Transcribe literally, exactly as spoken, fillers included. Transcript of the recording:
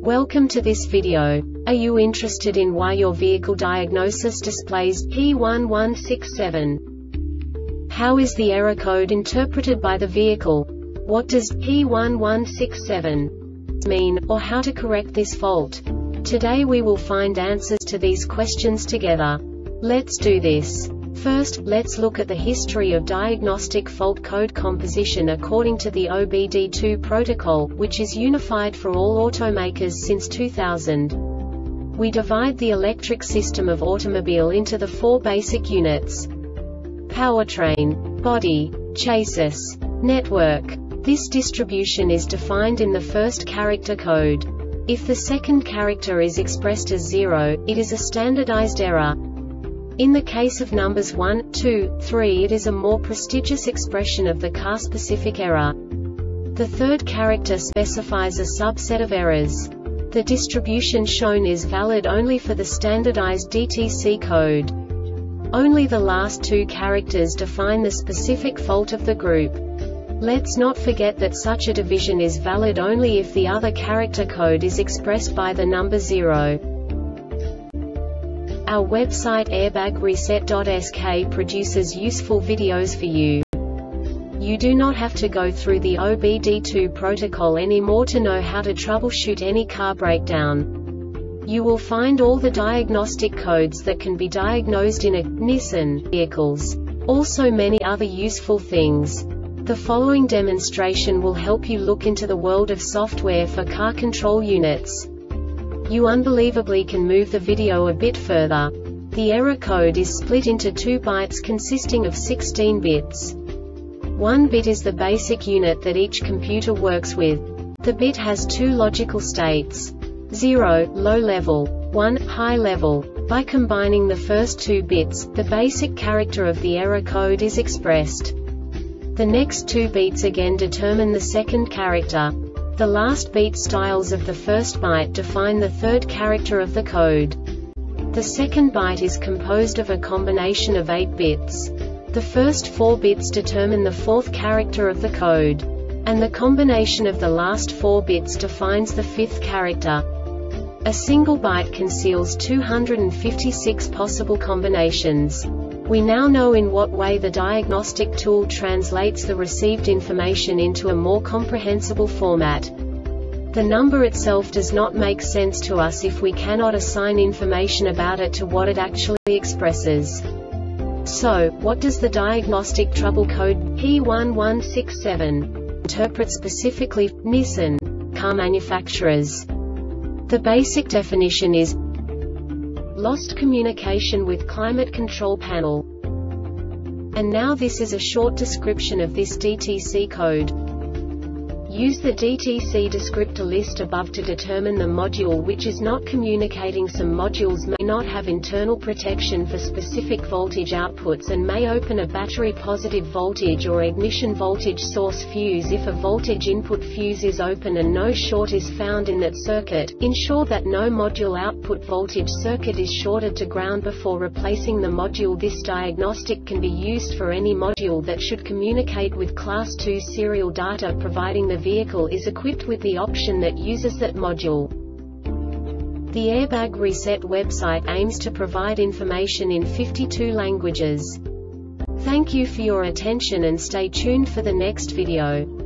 Welcome to this video. Are you interested in why your vehicle diagnosis displays P one one six seven? How is the error code interpreted by the vehicle? What does P one one six seven mean, or how to correct this fault? Today we will find answers to these questions together. Let's do this. First, let's look at the history of diagnostic fault code composition according to the O B D two protocol, which is unified for all automakers since two thousand. We divide the electric system of automobile into the four basic units: powertrain, body, chassis, network. This distribution is defined in the first character code. If the second character is expressed as zero, it is a standardized error. In the case of numbers one, two, three, it is a more prestigious expression of the car-specific error. The third character specifies a subset of errors. The distribution shown is valid only for the standardized D T C code. Only the last two characters define the specific fault of the group. Let's not forget that such a division is valid only if the other character code is expressed by the number zero. Our website airbag reset dot S K produces useful videos for you. You do not have to go through the O B D two protocol anymore to know how to troubleshoot any car breakdown. You will find all the diagnostic codes that can be diagnosed in a Nissan vehicles. Also many other useful things. The following demonstration will help you look into the world of software for car control units. You unbelievably can move the video a bit further. The error code is split into two bytes consisting of sixteen bits. One bit is the basic unit that each computer works with. The bit has two logical states: zero, low level, one, high level. By combining the first two bits, the basic character of the error code is expressed. The next two beats again determine the second character. The last beat styles of the first byte define the third character of the code. The second byte is composed of a combination of eight bits. The first four bits determine the fourth character of the code. And the combination of the last four bits defines the fifth character. A single byte conceals two hundred fifty-six possible combinations. We now know in what way the diagnostic tool translates the received information into a more comprehensible format. The number itself does not make sense to us if we cannot assign information about it to what it actually expresses. So, what does the diagnostic trouble code P one one six seven interpret specifically for Nissan car manufacturers? The basic definition is lost communication with climate control panel. And now this is a short description of this D T C code. Use the D T C descriptor list above to determine the module which is not communicating. Some modules may not have internal protection for specific voltage outputs and may open a battery positive voltage or ignition voltage source fuse. If a voltage input fuse is open and no short is found in that circuit, ensure that no module output voltage circuit is shorted to ground before replacing the module. This diagnostic can be used for any module that should communicate with class two serial data, providing the vehicle is equipped with the option that uses that module. The Airbag Reset website aims to provide information in fifty-two languages. Thank you for your attention and stay tuned for the next video.